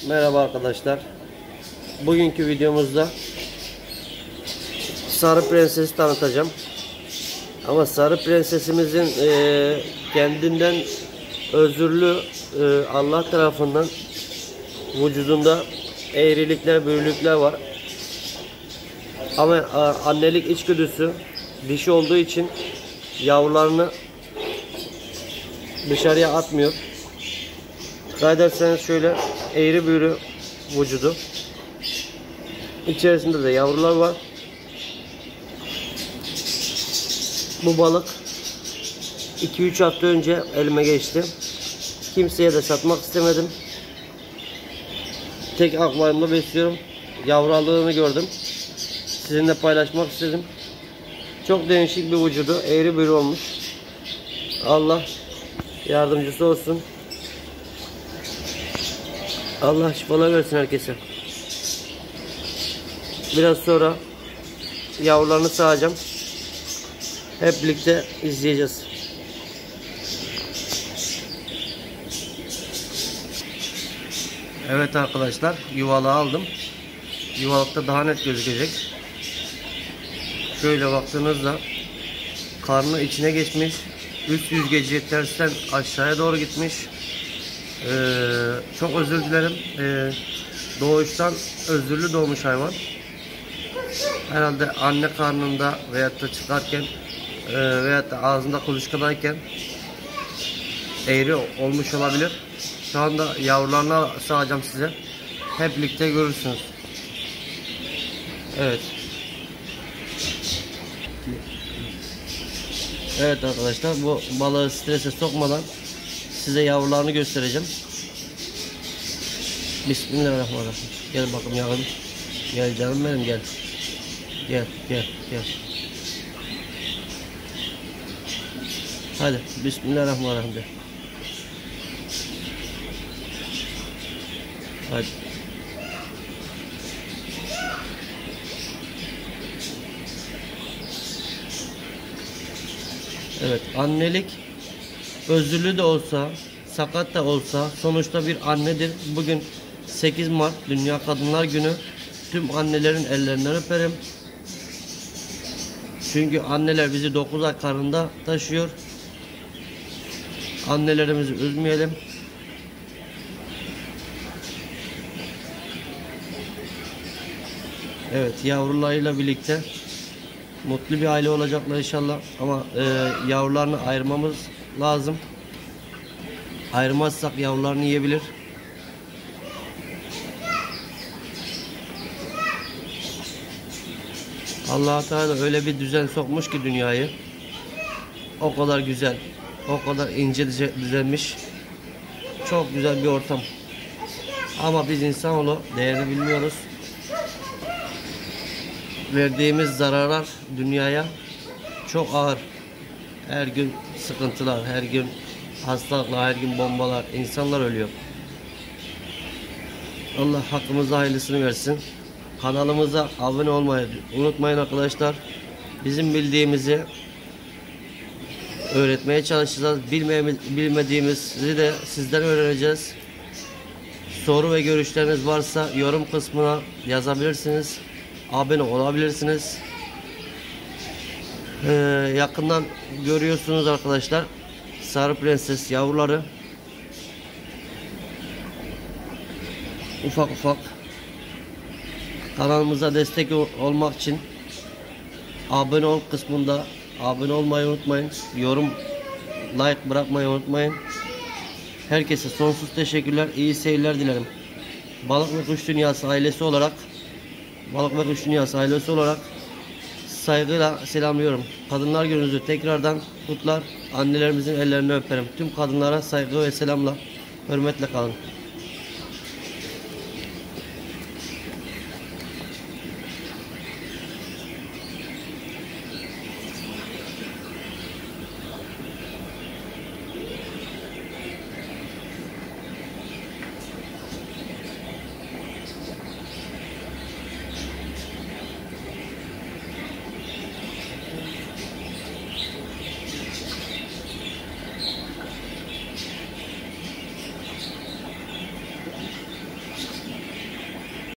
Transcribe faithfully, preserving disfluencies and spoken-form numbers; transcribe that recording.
Merhaba arkadaşlar. Bugünkü videomuzda Sarı Prenses'i tanıtacağım. Ama Sarı Prensesimizin e, kendinden özürlü e, Allah tarafından vücudunda eğrilikler, büyülükler var. Ama e, annelik içgüdüsü dişi olduğu için yavrularını dışarıya atmıyor. Dikkat ederseniz şöyle eğri büğrü vücudu. İçerisinde de yavrular var. Bu balık iki üç hafta önce elime geçti. Kimseye de satmak istemedim. Tek akvaryumda besliyorum. Yavralığını gördüm. Sizinle paylaşmak istedim. Çok değişik bir vücudu. Eğri büğrü olmuş. Allah yardımcısı olsun. Allah şifalar versin herkese. Biraz sonra yavrularını sağacağım. Hep birlikte izleyeceğiz. Evet arkadaşlar, yuvalığı aldım. Yuvalıkta daha net gözükecek. Şöyle baktığınızda karnı içine geçmiş. Üst yüzgeci tersten aşağıya doğru gitmiş. Ee, çok özür dilerim. Ee, doğuştan özürlü doğmuş hayvan. Herhalde anne karnında veyahut da çıkarken e, veyahut da ağzında kuluçkadayken eğri olmuş olabilir. Şu anda yavrularını sağacağım size. Hep birlikte görürsünüz. Evet. Evet arkadaşlar, bu balığı strese sokmadan size yavrularını göstereceğim. Bismillahirrahmanirrahim. Gel bakalım yavrum. Gel canım benim, gel. Gel gel gel. Hadi Bismillahirrahmanirrahim de. Hadi. Evet, annelik özürlü de olsa, sakat da olsa sonuçta bir annedir. Bugün sekiz Mart Dünya Kadınlar Günü. Tüm annelerin ellerinden öperim. Çünkü anneler bizi dokuz ay karnında taşıyor. Annelerimizi üzmeyelim. Evet, yavrularıyla birlikte mutlu bir aile olacaklar inşallah. Ama e, yavrularını ayırmamız lazım. Ayırmazsak yavrularını yiyebilir. Allah Teala öyle bir düzen sokmuş ki dünyayı. O kadar güzel, o kadar ince düzenmiş. Çok güzel bir ortam. Ama biz insanoğlu değerini bilmiyoruz. Verdiğimiz zararlar dünyaya çok ağır. Her gün sıkıntılar, her gün hastalıklar, her gün bombalar, insanlar ölüyor. Allah hakkımızda hayırlısını versin. Kanalımıza abone olmayı unutmayın arkadaşlar. Bizim bildiğimizi öğretmeye çalışacağız. Bilmediğimizi de sizden öğreneceğiz. Soru ve görüşleriniz varsa yorum kısmına yazabilirsiniz. Abone olabilirsiniz. Ee, yakından görüyorsunuz arkadaşlar. Sarı Prenses yavruları. Ufak ufak. Kanalımıza destek olmak için abone ol kısmında abone olmayı unutmayın. Yorum, like bırakmayı unutmayın. Herkese sonsuz teşekkürler. İyi seyirler dilerim. Balık ve Kuş Dünyası ailesi olarak Balık ve Kuş Dünyası ailesi olarak saygıyla selamlıyorum. Kadınlar Günü'nüzü tekrardan kutlar. Annelerimizin ellerini öperim. Tüm kadınlara saygı ve selamla, hürmetle kalın.